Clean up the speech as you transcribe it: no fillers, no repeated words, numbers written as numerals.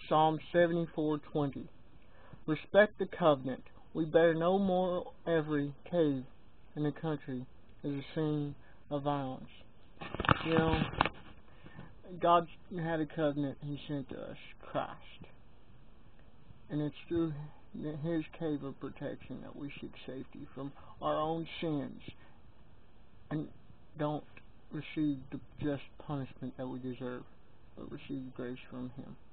Psalm 74:20. Respect the covenant. We better no more every cave in the country is a scene of violence. You know, God had a covenant He sent to us, Christ. And it's through His cave of protection that we seek safety from our own sins and don't receive the just punishment that we deserve, but receive grace from Him.